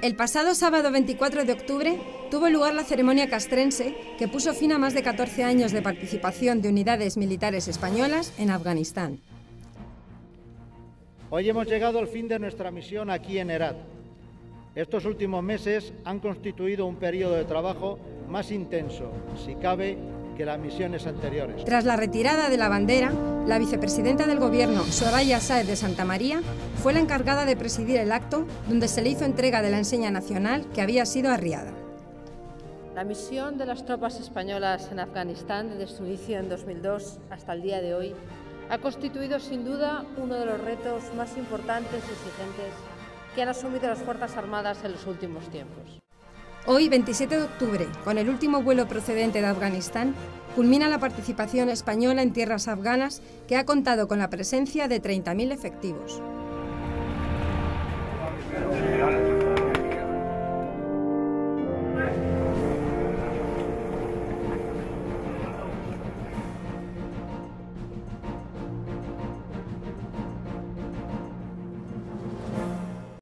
El pasado sábado 24 de octubre tuvo lugar la ceremonia castrense que puso fin a más de 14 años de participación de unidades militares españolas en Afganistán. Hoy hemos llegado al fin de nuestra misión aquí en Herat. Estos últimos meses han constituido un periodo de trabajo más intenso, si cabe, que las misiones anteriores. Tras la retirada de la bandera, la vicepresidenta del Gobierno, Soraya Sáez de Santamaría, fue la encargada de presidir el acto donde se le hizo entrega de la enseña nacional que había sido arriada. La misión de las tropas españolas en Afganistán, desde su inicio en 2002 hasta el día de hoy, ha constituido sin duda uno de los retos más importantes y exigentes que han asumido las Fuerzas Armadas en los últimos tiempos. Hoy, 27 de octubre, con el último vuelo procedente de Afganistán, culmina la participación española en tierras afganas que ha contado con la presencia de 30.000 efectivos.